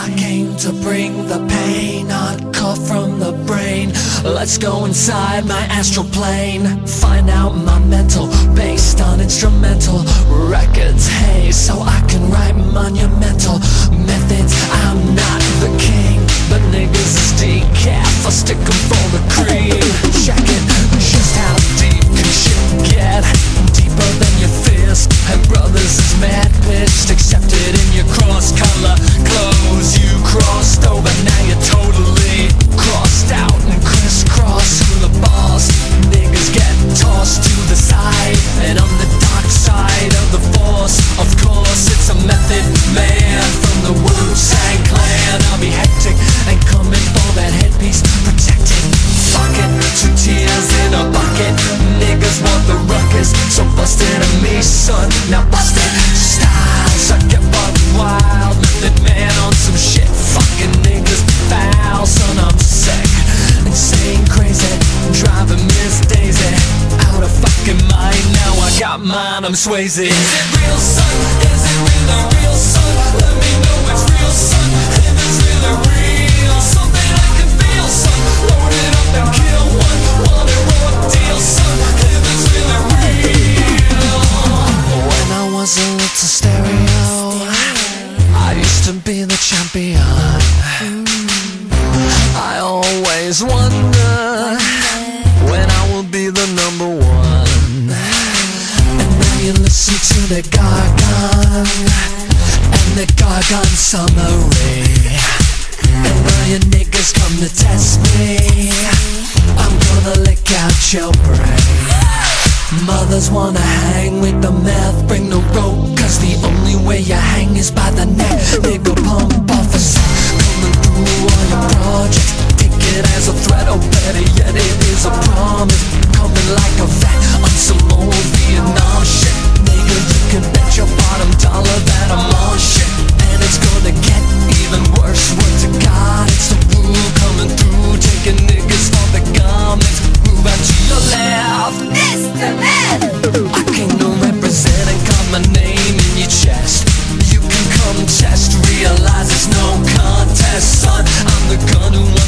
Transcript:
I came to bring the pain, not cut from the brain. Let's go inside my astral plane, find out my mental, based on instrumental records. Hey, so I can write monumental methods. I'm not the king, but niggas is decaf. I'll stick 'em for the cream. Check it, just how deep can shit get? Deeper than your fist. And brothers is mad pissed, accepted in your cross-color clothes. You crossed over, now you're totally crossed out and crisscross through the bars. Niggas get tossed to the side, and on the dark side of the force, of course, it's a method man from the Wu-Tang Clan. I'll be hectic and coming for that headpiece, protecting. Fuck it, 2 tears in a bucket. Niggas want the ruckus, so bust it at me, son. Now bust it. Styles, I get buck wild. Method man on some shit. Fucking niggas foul, son. I'm sick, insane, crazy, driving Miss Daisy out of fucking mind. Now I got mine, I'm Swayze. Is it real, son? Is it really real, son? Let me know it's real, son. If it's really real, something I can feel, son. Load it up and kill one. Want it raw deal, son. If it's really real. When I was a little stereo, I used to be the champion. I always wonder when I will be the number one. And now you listen to the Gargon and the Gargon summary. And now your niggas come to test me. I'm gonna lick out your brain. Mothers wanna hang with the meth, bring the rope, cause the only way you hang is by the neck. Nigga, pump off a set, coming through all your projects. Take it as a threat, or better yet, it is a promise. Coming like a vet on some old Vietnam shit. Nigga, you can bet your bottom dollar that I'm on shit. And it's gonna get even worse, word to God, it's the rule coming through, taking niggas for the garments. Move out to your left, Mr. Man! I came to represent and got my name in your chest. You can come test, realize it's no contest, son. I'm the gun who